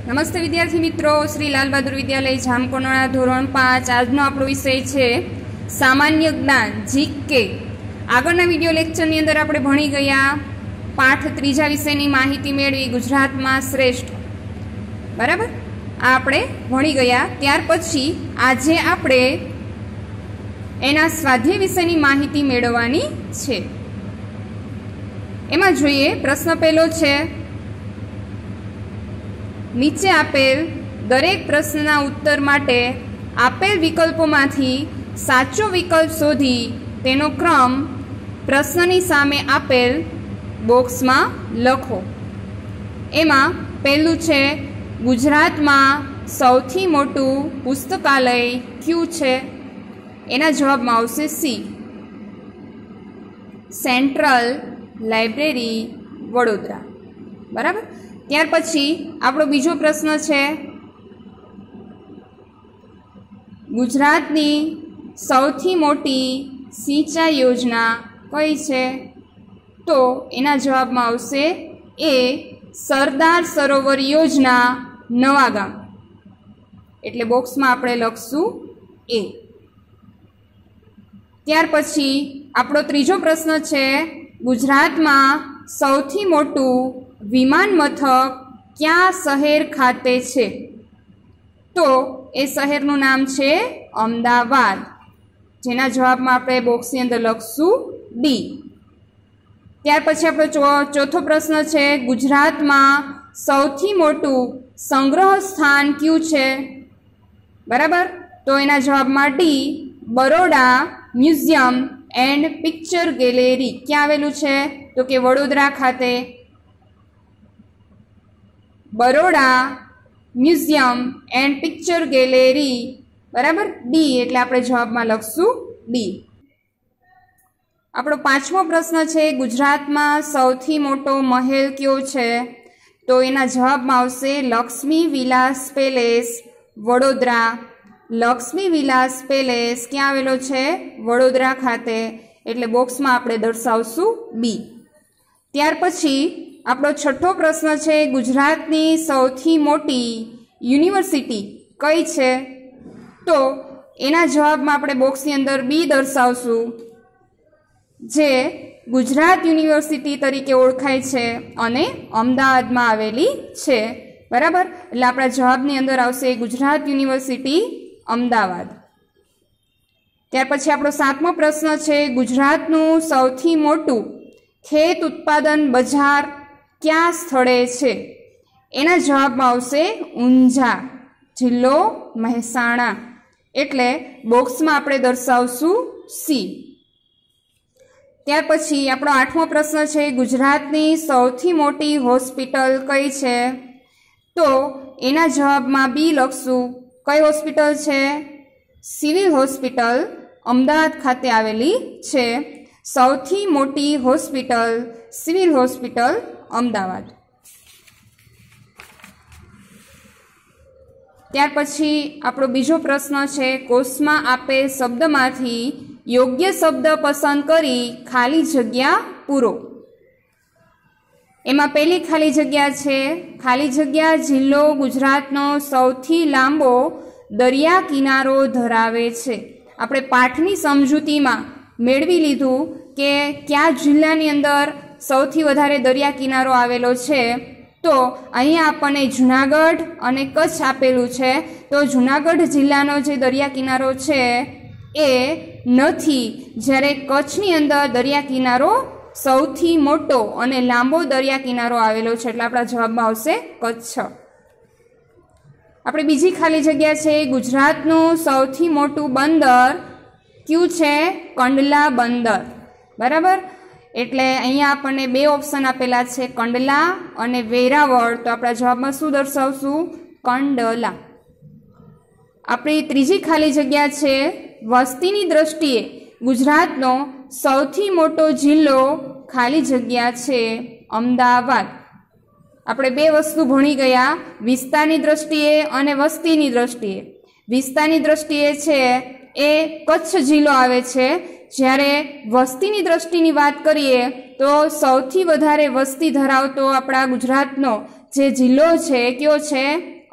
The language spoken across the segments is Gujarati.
नमस्ते विद्यार्थी मित्रों, श्री लाल बहादुर विद्यालय जामकोनोड़ा धोरण 5 આજનો આપણો વિષય છે સામાન્ય જ્ઞાન જીકે। આગળના વિડિયો લેક્ચરની અંદર આપણે ભણી ગયા પાઠ 3 વિષયની માહિતી મેળવી ગુજરાતમાં શ્રેષ્ઠ, બરાબર? આ આપણે ભણી ગયા। ત્યાર પછી આજે આપણે એના સ્વાધ્યાય વિષયની માહિતી મેળવવાની છે। એમાં જોઈએ, પ્રશ્ન પહેલો છે, નીચે આપેલ દરેક પ્રશ્નના ઉત્તર માટે આપેલ વિકલ્પોમાંથી સાચો વિકલ્પ શોધી તેનો ક્રમ પ્રશ્નની સામે આપેલ બોક્સમાં લખો। એમાં પહેલું છે, ગુજરાતમાં સૌથી મોટું પુસ્તકાલય કયું છે? એના જવાબમાં આવશે સી, સેન્ટ્રલ લાઇબ્રેરી વડોદરા, બરાબર? ત્યાર પછી આપણો બીજો પ્રશ્ન છે, ગુજરાતની સૌથી મોટી સિંચાઈ યોજના કઈ છે? તો એના જવાબમાં આવશે એ, સરદાર સરોવર યોજના નવાગામ, એટલે બોક્સમાં આપણે લખશું એ। ત્યાર પછી આપણો ત્રીજો પ્રશ્ન છે, ગુજરાતમાં સૌથી મોટું વિમાન મથક ક્યાં શહેર ખાતે છે? તો એ શહેરનું નામ છે અમદાવાદ, જેના જવાબમાં આપણે બોક્સની અંદર લખશું ડી। ત્યાર પછી આપણો ચોથો પ્રશ્ન છે, ગુજરાતમાં સૌથી મોટું સંગ્રહ સ્થાન કયું છે? બરાબર? તો એના જવાબમાં D, Baroda museum and picture gallery ક્યાં આવેલું છે? તો કે વડોદરા ખાતે Baroda museum and picture gallery, બરાબર? ડી, એટલે આપણે જવાબમાં લખશું ડી। આપણો પાંચમો પ્રશ્ન છે, ગુજરાતમાં સૌથી મોટો મહેલ કયો છે? તો એના જવાબમાં આવશે લક્ષ્મી વિલાસ પેલેસ વડોદરા। લક્ષ્મી વિલાસ પેલેસ ક્યાં આવેલો છે? વડોદરા ખાતે, એટલે બોક્સમાં આપણે દર્શાવશું બી। ત્યાર પછી આપણો છઠ્ઠો પ્રશ્ન છે, ગુજરાતની સૌથી મોટી યુનિવર્સિટી કઈ છે? તો એના જવાબમાં આપણે બોક્સની અંદર બી દર્શાવશું, જે ગુજરાત યુનિવર્સિટી તરીકે ઓળખાય છે અને અમદાવાદમાં આવેલી છે, બરાબર? એટલે આપણા જવાબની અંદર આવશે ગુજરાત યુનિવર્સિટી અમદાવાદ। ત્યાર પછી આપણો સાતમો પ્રશ્ન છે, ગુજરાતનું સૌથી મોટું ખેત ઉત્પાદન બજાર ક્યાં સ્થળે છે? એના જવાબમાં આવશે ઊંઝા, જિલ્લો મહેસાણા, એટલે બોક્સમાં આપણે દર્શાવશું સી। ત્યાર પછી આપણો આઠમો પ્રશ્ન છે, ગુજરાતની સૌથી મોટી હોસ્પિટલ કઈ છે? તો એના જવાબમાં બી લખશું। કઈ હોસ્પિટલ છે? સિવિલ હોસ્પિટલ અમદાવાદ ખાતે આવેલી છે। સૌથી મોટી હોસ્પિટલ સિવિલ હોસ્પિટલ અમદાવાદ। ત્યાર પછી આપણો બીજો પ્રશ્ન છે, કોષમાં આપેલ શબ્દમાંથી યોગ્ય શબ્દ પસંદ કરી ખાલી જગ્યા પૂરો। એમાં પહેલી ખાલી જગ્યા છે, ખાલી જગ્યા જિલ્લો ગુજરાતનો સૌથી લાંબો દરિયા કિનારો ધરાવે છે। આપણે પાઠની સમજૂતીમાં મેળવી લીધું કે કયા જિલ્લાની અંદર સૌથી વધારે દરિયા કિનારો આવેલો છે। તો અહીંયા આપણને જૂનાગઢ અને કચ્છ આપેલું છે, તો જૂનાગઢ જિલ્લાનો જે દરિયા કિનારો છે એ નથી, જ્યારે કચ્છની અંદર દરિયા કિનારો સૌથી મોટો અને લાંબો દરિયા કિનારો આવેલો છે, એટલે આપણા જવાબમાં આવશે કચ્છ। આપણે બીજી ખાલી જગ્યા છે, ગુજરાતનું સૌથી મોટું બંદર કયું છે? કંડલા બંદર, બરાબર? એટલે અહીંયા આપણને બે ઓપ્શન આપેલા છે, કંડલા અને વેરાવળ, તો આપણા જવાબમાં શું દર્શાવશું? કંડલા। આપણી ત્રીજી ખાલી જગ્યા છે, વસ્તીની દ્રષ્ટિએ ગુજરાતનો સૌથી મોટો જિલ્લો ખાલી જગ્યા છે અમદાવાદ। આપણે બે વસ્તુ ભણી ગયા, વિસ્તારની દ્રષ્ટિએ અને વસ્તીની દ્રષ્ટિએ। વિસ્તારની દ્રષ્ટિએ છે એ કચ્છ જિલ્લો આવે છે, જ્યારે વસ્તીની દ્રષ્ટિની વાત કરીએ તો સૌથી વધારે વસ્તી ધરાવતો આપણા ગુજરાતનો જે જિલ્લો છે કયો છે?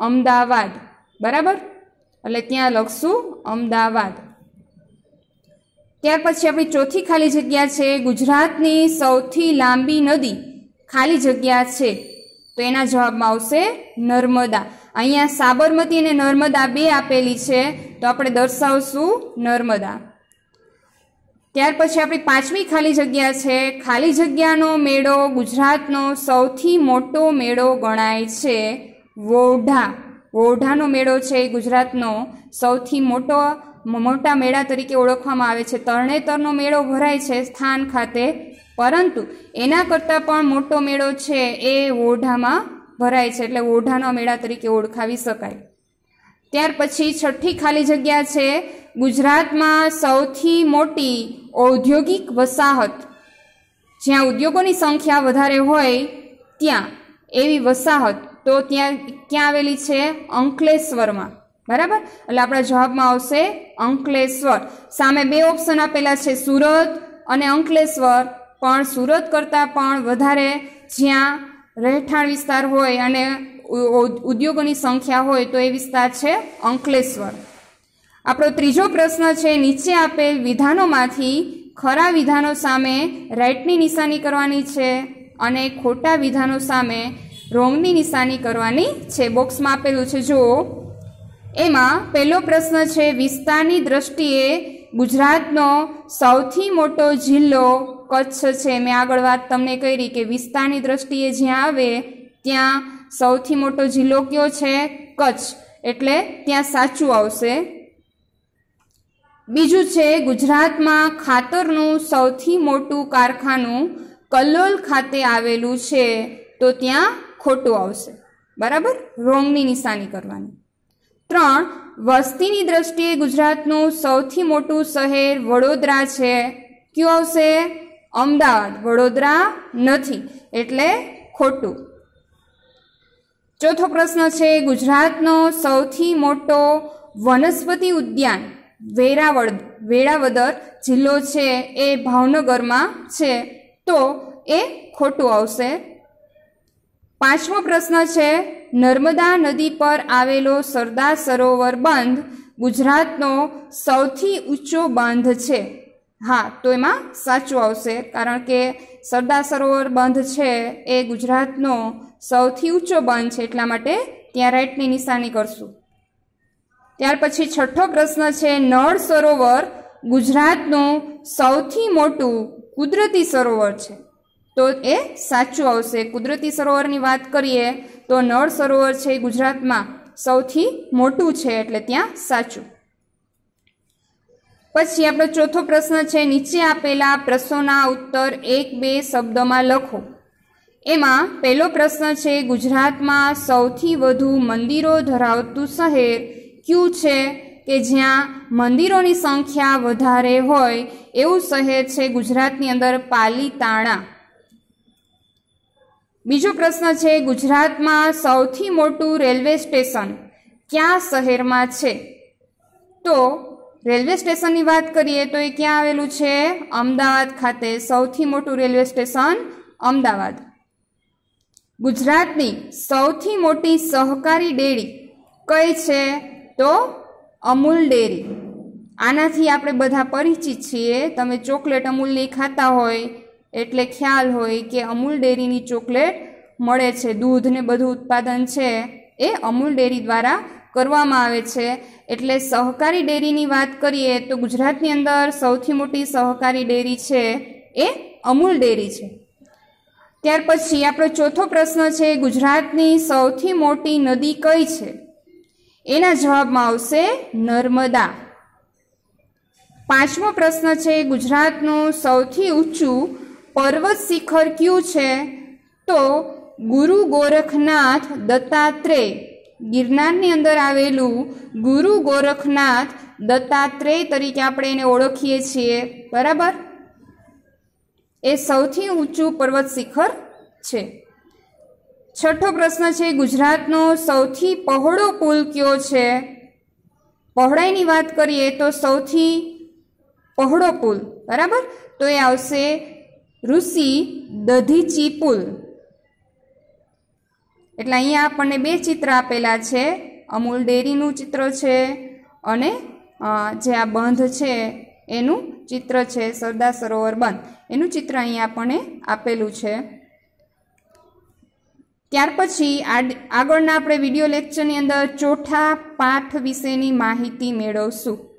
અમદાવાદ, બરાબર, એટલે ત્યાં લખશું અમદાવાદ। ત્યાર પછી આપણી ચોથી ખાલી જગ્યા છે ગુજરાતની સૌથી લાંબી નદી ખાલી જગ્યા છે, તો એના જવાબમાં આવશે નર્મદા। અહીંયા સાબરમતી અને નર્મદા બે આપેલી છે, તો આપણે દર્શાવશું નર્મદા। ત્યાર પછી આપણી પાંચમી ખાલી જગ્યા છે ખાલી જગ્યાનો મેળો ગુજરાતનો સૌથી મોટો મેળો ગણાય છે વોઢા। વોઢાનો મેળો છે એ ગુજરાતનો સૌથી મોટા મેળા તરીકે ઓળખવામાં આવે છે। તરણેતરનો મેળો ભરાય છે સ્થાન ખાતે, પરંતુ એના કરતાં પણ મોટો મેળો છે એ વોઢામાં ભરાય છે, એટલે વોઢાના મેળા તરીકે ઓળખાવી શકાય। ત્યાર પછી છઠ્ઠી ખાલી જગ્યા છે ગુજરાતમાં સૌથી મોટી ઔદ્યોગિક વસાહત, જ્યાં ઉદ્યોગોની સંખ્યા વધારે હોય ત્યાં એવી વસાહત, તો ત્યાં ક્યાં આવેલી છે? અંકલેશ્વરમાં, બરાબર, એટલે આપણા જવાબમાં આવશે અંકલેશ્વર। સામે બે ઓપ્શન આપેલા છે સુરત અને અંકલેશ્વર, પણ સુરત કરતાં પણ વધારે જ્યાં રહેઠાણ વિસ્તાર હોય અને ઉદ્યોગોની સંખ્યા હોય તો એ વિસ્તાર છે અંકલેશ્વર। આપણો ત્રીજો પ્રશ્ન છે નીચે આપેલ વિધાનોમાંથી ખરા વિધાનો સામે રાઈટની નિશાની કરવાની છે અને ખોટા વિધાનો સામે રોંગની નિશાની કરવાની છે। બોક્સમાં આપેલું છે જુઓ। એમાં પહેલો પ્રશ્ન છે વિસ્તારની દ્રષ્ટિએ ગુજરાતનો સૌથી મોટો જિલ્લો કચ્છ છે। મેં આગળ વાત તમને કરી કે વિસ્તારની દ્રષ્ટિએ જ્યાં આવે ત્યાં સૌથી મોટો જિલ્લો કયો છે? કચ્છ, એટલે ત્યાં સાચું આવશે। બીજું છે ગુજરાતમાં ખાતરનું સૌથી મોટું કારખાનું કલ્લોલ ખાતે આવેલું છે, તો ત્યાં ખોટું આવશે, બરાબર, રોંગની નિશાની કરવાની। 3, વસ્તીની દ્રષ્ટિએ ગુજરાતનું સૌથી મોટું શહેર વડોદરા છે, કયું આવશે? અમદાવાદ, વડોદરા નથી, એટલે ખોટું। ચોથો પ્રશ્ન છે ગુજરાતનો સૌથી મોટો વનસ્પતિ ઉદ્યાન વેળાવદર જિલ્લો છે એ ભાવનગરમાં છે, તો એ ખોટું આવશે। પાંચમો પ્રશ્ન છે નર્મદા નદી પર આવેલો સરદાર સરોવર બંધ ગુજરાતનો સૌથી ઊંચો બંધ છે। હા, તો એમાં સાચું આવશે, કારણ કે સરદાર સરોવર બંધ છે એ ગુજરાતનો સૌથી ઊંચો બંધ છે, એટલા માટે ત્યાં રાઈટની નિશાની કરશું। ત્યાર પછી છઠ્ઠો પ્રશ્ન છે નળ સરોવર ગુજરાતનું સૌથી મોટું કુદરતી સરોવર છે, તો એ સાચું આવશે। કુદરતી સરોવરની વાત કરીએ તો નળ સરોવર છે એ ગુજરાતમાં સૌથી મોટું છે, એટલે ત્યાં સાચું। પછી આપણો ચોથો પ્રશ્ન છે નીચે આપેલા પ્રશ્નોના ઉત્તર 1-2 શબ્દમાં લખો। એમાં પહેલો પ્રશ્ન છે ગુજરાતમાં સૌથી વધુ મંદિરો ધરાવતું શહેર કયું છે? કે જ્યાં મંદિરોની સંખ્યા વધારે હોય એવું શહેર છે ગુજરાતની અંદર પાલીતાણા। બીજો પ્રશ્ન છે ગુજરાતમાં સૌથી મોટું રેલવે સ્ટેશન ક્યાં શહેરમાં છે? તો રેલવે સ્ટેશનની વાત કરીએ તો એ ક્યાં આવેલું છે? અમદાવાદ ખાતે સૌથી મોટું રેલવે સ્ટેશન અમદાવાદ। ગુજરાતની સૌથી મોટી સહકારી ડેરી કઈ છે? તો અમૂલ ડેરી। આનાથી આપણે બધા પરિચિત છીએ, તમે ચોકલેટ અમૂલની ખાતા હોય એટલે ખ્યાલ હોય કે અમૂલ ડેરીની ચોકલેટ મળે છે, દૂધ ને બધું ઉત્પાદન છે એ અમૂલ ડેરી દ્વારા કરવામાં આવે છે, એટલે સહકારી ડેરીની વાત કરીએ તો ગુજરાતની અંદર સૌથી મોટી સહકારી ડેરી છે એ અમૂલ ડેરી છે। ત્યાર પછી આપણો ચોથો પ્રશ્ન છે ગુજરાતની સૌથી મોટી નદી કઈ છે? એના જવાબમાં આવશે નર્મદા। પાંચમો પ્રશ્ન છે ગુજરાતનું સૌથી ઊંચું પર્વત શિખર કયું છે? તો ગુરુ ગોરખનાથ દત્તાત્રેય, ગિરનારની અંદર આવેલું ગુરુ ગોરખનાથ દત્તાત્રેય તરીકે આપણે એને ઓળખીએ છીએ, બરાબર, એ સૌથી ઊંચું પર્વત શિખર છે। છઠ્ઠો પ્રશ્ન છે ગુજરાતનો સૌથી પહોળો પુલ કયો છે? પહોળાઈની વાત કરીએ તો સૌથી પહોળો પુલ, બરાબર, તો એ આવશે ઋષિ દધીચી પુલ, એટલે અહીંયા આપણને બે ચિત્ર આપેલા છે, અમૂલ ડેરીનું ચિત્ર છે અને જે આ બંધ છે એનું ચિત્ર છે, સરદાર સરોવર બંધ એનું ચિત્ર અહીંયા આપણને આપેલું છે। ત્યાર પછી આગળના આપણે વિડીયો લેક્ચરની અંદર ચોથા પાઠ વિશેની માહિતી મેળવશું।